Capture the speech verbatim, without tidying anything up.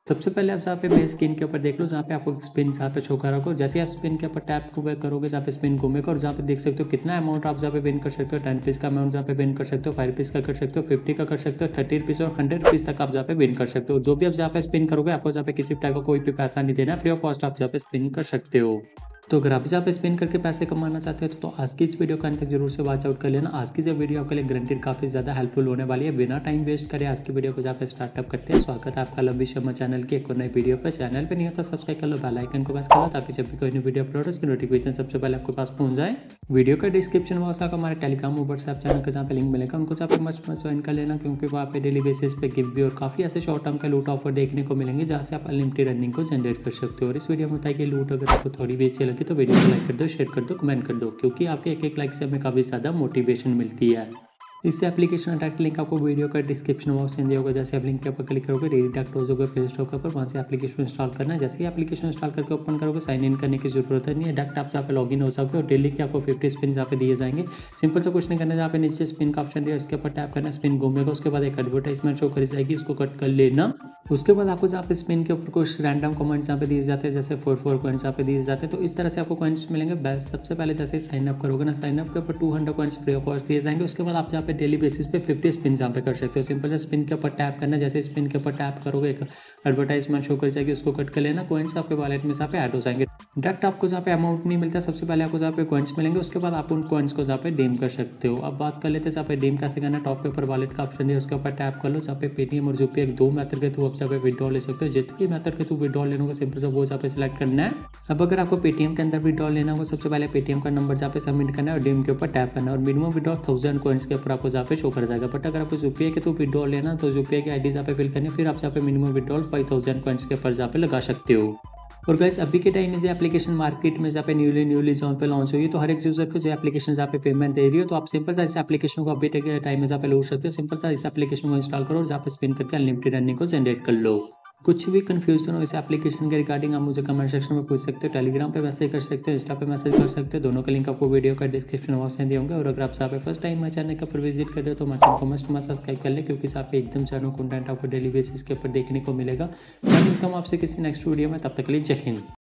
सबसे पहले आप जहाँ पे मेरे स्क्रीन के ऊपर देख लो, जहाँ पे आपको स्पिन जहाँ पे शो कर रखो, जैसे आप स्पिन के ऊपर टैप करोगे जहाँ पे स्पिन घूमेगा और जहाँ पे देख सकते हो कितना अमाउंट आप जहाँ पे विन कर सकते हो। टेन रुपीज़ का अमाउंट जहाँ पे विन कर सकते हो, फाइव रुपीज़ का कर सकते हो, फिफ्टी का कर सकते हो, थर्टी रुपीज़ और हंड्रेड रुपीज़ तक आप जहाँ पे विन कर सकते हो। जो भी आप जहाँ पे स्पिन करोगे आपको जहाँ पे किसी टाइप का कोई भी पैसा नहीं देना, फ्री ऑफ कॉस्ट आप जहाँ पे स्पिन कर सकते हो। तो अगर आप जहाँ पे स्पिन करके पैसे कमाना चाहते हो तो, तो आज की इस वीडियो का अंत तक जरूर से वॉच आउट कर लेना। आज की जो वीडियो आपके लिए गारंटेड काफ़ी ज़्यादा हेल्पफुल होने वाली है। बिना टाइम वेस्ट करे आज की वीडियो को जहाँ पे स्टार्टअप करते हैं। स्वागत है आपका लंबी शर्मा चैनल की एक और नई वीडियो पर। चैनल पे नहीं होता सब्सक्राइब कर लो, बेल आइकन को प्रेस कर लो ताकि जब भी कोई नई वीडियो अपलोड हो उसकी नोटिफिकेशन सबसे पहले आपके पास पहुंच जाए। वीडियो का डिस्क्रिप्शन बॉक्स आपको हमारे टेलीग्राम और व्हाट्सएप चैनल का जहाँ पे लिंक मिलेगा उनको जहाँ पे मस्ट मस्ट ज्वाइन कर लेना, क्योंकि वहाँ पे डेली बेसिस पे गिव और काफ़ी ऐसे शॉर्ट टर्म के लूट ऑफर देखने को मिलेंगे जहाँ से आप अनलिमिटेड अर्निंग को जनरेट कर सकते हो। और इस वीडियो में होता है कि लूट अगर आपको थोड़ी भी अच्छी लगी तो वीडियो को लाइक कर दो, शेयर कर दो, कमेंट कर दो, क्योंकि आपके एक एक लाइक से हमें काफ़ी ज़्यादा मोटिवेशन मिलती है। इससे एप्लीकेशन डायरेक्ट लिंक आपको वीडियो का डिस्क्रिप्शन बॉक्स में दिया होगा। जैसे आप लिंक के ऊपर क्लिक करोगे रिडायरेक्ट हो जाओगे प्ले स्टोर के ऊपर, वहाँ से एप्लीकेशन इंस्टॉल करना है। जैसे ही एप्लीकेशन इंस्टॉल करके ओपन करोगे साइन इन करने की जरूरत नहीं है, डायरेक्ट आप जहाँ पे लॉगिन हो सकते हो। डेली के आपको फिफ्टी स्पिन जहाँ पे दिए जाएंगे। सिंपल से कुछ नहीं करना, जहाँ पे नीचे स्पिन का ऑप्शन दिया उसके ऊपर टैप करना, स्पिन घूमेगा, उसके बाद एक एडवर्टाइजमेंट शो करी जाएगी, उसको कट कर लेना। उसके बाद आपको जहाँ पे स्पिन के ऊपर कुछ रैंडम कमेंट्स जहाँ पे दिए जाते हैं, जैसे फोर फोर कॉइन्स जहाँ पे दिए जाते हैं, तो इस तरह से आपको कॉइन्स मिलेंगे। बेस्ट सबसे पहले जैसे साइन अप करोगे ना, साइन अप के ऊपर two hundred coins free of cost दिए जाएंगे। उसके बाद आप जहाँ पे डेली बेसिस पे फिफ्टी स्पिन जहाँ पे कर सकते हो। सिंपल से स्पिन के ऊपर टैप करना, जैसे स्पिन के ऊपर टैप करोगे एक एडवर्टाइजमेंट शो कर जाएगी, उसको कट कर लेना। कॉइन्स आपके वॉलेट में जहाँ पे ऐड हो जाएंगे। डायरेक्ट आपको जहाँ पे अमाउंट नहीं मिलता, सबसे पहले आपको जहाँ पे कॉइन्स मिलेंगे, उसके बाद आप उन कॉइन्स को जहाँ पे डीम कर सकते हो। अब बात कर लेते हैं जहाँ पे डीम कैसे करना है। टॉप पे ऊपर वॉलेट का ऑप्शन है, उसके ऊपर टैप कर लो। जहाँ पे पेटीएम और यूपीआई दो मेथड के थ्रू आप जहाँ पे विड्रॉल ले सकते हो। जितने भी मेथड के थ्रू विड्रॉल लेना होगा सिंपल से वो जहाँ पे सिलेक्ट करना है। अब अगर आपको पेटीएम के अंदर विड्रॉल लेना होगा, सबसे पहले पेटीएम का नंबर जहाँ पे सबमिट करना है और डीम के ऊपर टैप करना है और मिनिमम विड्रॉल थाउजेंड कॉइन्स के ऊपर आपको जहाँ पे शो कर जाएगा। बट अगर आपको यूपीआई के थ्रू विड्रॉल लेना तो यूपीआई की आईडी जहाँ पे फिल करनी है, फिर आप जहाँ पे minimum withdrawal five thousand coins के ऊपर जहाँ पे लगा सकते हो। और गाइस अभी के टाइम में जो एप्लीकेशन मार्केट में जहाँ पे न्यूली न्यूली जहाँ पे लॉन्च हुई है, तो हर एक यूजर को जो एप्लीकेशन जहाँ पे पेमेंट दे रही हो, तो आप सिंपल सा इस एप्लीकेशन को अभी के टाइम में जहाँ पे लूट सकते हो। सिंपल सा इस एप्लीकेशन को इंस्टॉल करो और जहाँ पे स्पिन करके अनलिमिटेड अर्निंग को जनरेट कर लो। कुछ भी कंफ्यूजन हो इस एप्लीकेशन के रिगार्डिंग आप मुझे कमेंट सेक्शन में पूछ सकते हो, टेलीग्राम पे मैसेज कर सकते हो, इंस्टा पे मैसेज कर सकते हो। दोनों का लिंक आपको वीडियो का डिस्क्रिप्शन बॉक्स में दिए होंगे। और अगर आप यहाँ पे फर्स्ट टाइम हमारे चैनल के ऊपर विजिट कर रहे हो तो हमारे चैनल को मस्ट मस्ट सब्सक्राइब कर ले, क्योंकि यहाँ पे एकदम चैनल कंटेंट आपको डेली बेसिस के ऊपर देखने को मिलेगा। मैं मिलता हूँ आपसे किसी नेक्स्ट वीडियो में, तब तक के लिए जय हिंद।